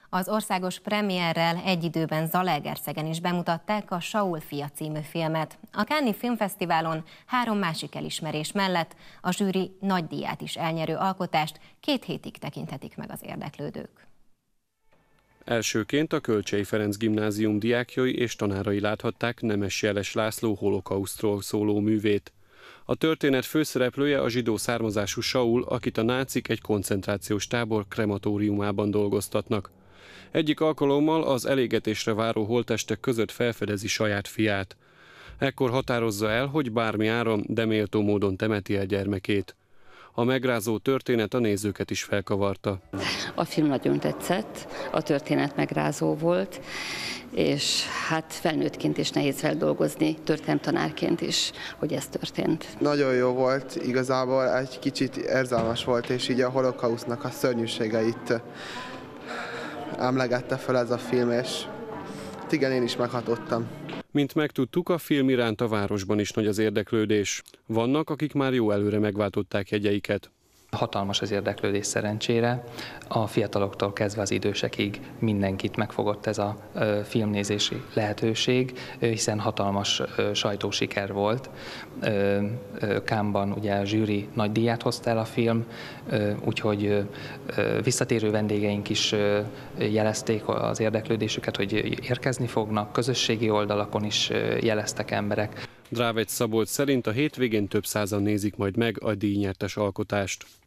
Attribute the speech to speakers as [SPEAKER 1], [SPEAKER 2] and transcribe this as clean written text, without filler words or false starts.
[SPEAKER 1] Az országos premierrel egy időben Zalaegerszegen is bemutatták a Saul fia című filmet. A Cannes-i Filmfesztiválon 3 másik elismerés mellett a zsűri nagy díját is elnyerő alkotást 2 hétig tekinthetik meg az érdeklődők.
[SPEAKER 2] Elsőként a Kölcsey Ferenc Gimnázium diákjai és tanárai láthatták Nemes Jeles László holokausztról szóló művét. A történet főszereplője a zsidó származású Saul, akit a nácik egy koncentrációs tábor krematóriumában dolgoztatnak. Egyik alkalommal az elégetésre váró holttestek között felfedezi saját fiát. Ekkor határozza el, hogy bármi áron, de méltó módon temeti el gyermekét. A megrázó történet a nézőket is felkavarta.
[SPEAKER 3] A film nagyon tetszett, a történet megrázó volt, és hát felnőttként is nehéz feldolgozni, történelemtanárként is, hogy ez történt.
[SPEAKER 4] Nagyon jó volt, igazából egy kicsit érzelmes volt, és így a holokausznak a szörnyűségeit emlegette fel ez a film, és igen, én is meghatottam.
[SPEAKER 2] Mint megtudtuk, a film iránt a városban is nagy az érdeklődés. Vannak, akik már jó előre megváltották jegyeiket.
[SPEAKER 5] Hatalmas az érdeklődés szerencsére. A fiataloktól kezdve az idősekig mindenkit megfogott ez a filmnézési lehetőség, hiszen hatalmas sajtósiker volt. Cannes-ban ugye a zsűri nagy díját hozta el a film, úgyhogy visszatérő vendégeink is jelezték az érdeklődésüket, hogy érkezni fognak, közösségi oldalakon is jeleztek emberek.
[SPEAKER 2] Drávegy Szabolcs szerint a hétvégén több százan nézik majd meg a díjnyertes alkotást.